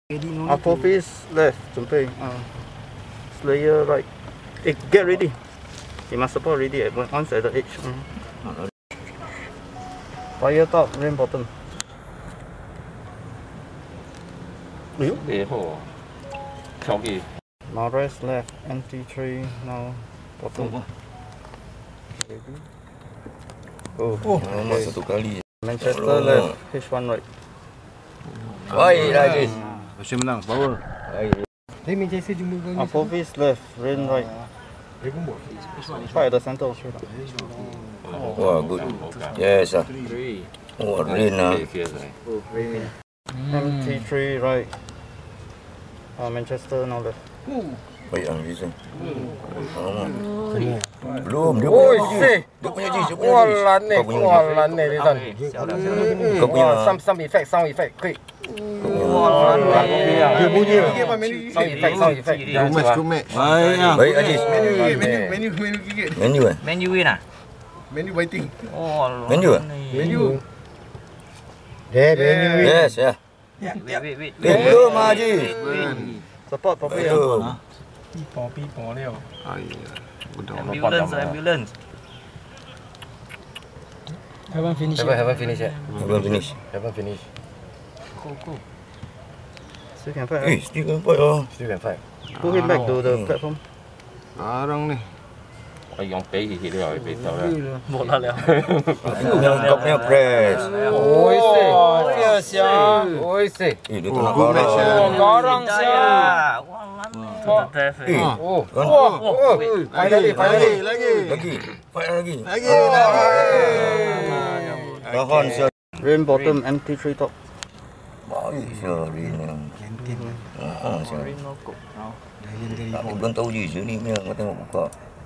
Apophis left, 准备 Slayer right. Get ready. You must support ready once at the edge. Fire top, rain bottom. Mares left, NT3 now bottom. Ready? Masuk satu kali. Manchester left, H1 right. Baik lah Jis. Masih menang, power. Apophis left, rain right. Fight at the center of straight. Wah, good. Yes ah. Oh, rain lah. MT3 right. Manchester now left. Baik lah Jis. Belum, dia punya Jis. Walan ni Lian. Kau punya. Some effect, quick. Dia bunyi. Sound effect. Baik Ajis. Menu eh? Menu win ah? Menu biting. Menu eh? Yes, ya. Wait. Belum Ajis. Support properly. Ambulance. Haven't finished yet. Haven't finish. Go. Still can fight. Still can fight. Pull him back to the platform. Sekarang ni. Một là leo. Kau punya press. Oi sia. Dia tu nak korang. Korang sia. Finally. Lagi. Fight lagi. Tahan sia. Rain bottom, MT3 top. Baik sia Rain. Aku belum tahu je ni punya. Kau tengok buka.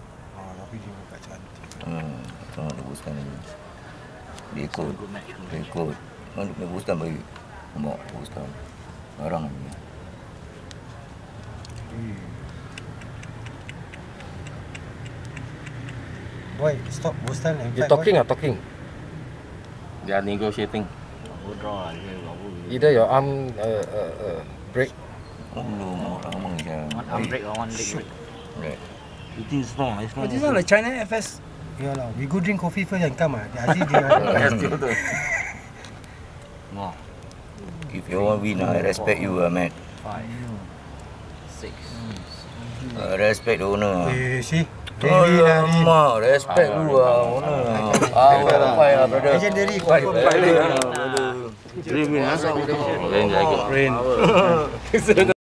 Tengok dia booskan ni. Dia ikut. Kan dia punya booskan baik. Nampak booskan. Garang ni. Boy, stop boostan and You fight. talking? They are negotiating. Either your arm break. Belum orang je. One arm break or one leg break. Right. It is strong. But this one like China FS. Yeah lah, we go drink coffee first and come Aziz If you want win, I respect you man. 5, 6. I respect the owner. see? Alamak, respect you owner. Fight lah brother. Legendary. Fight. Rain, Rain.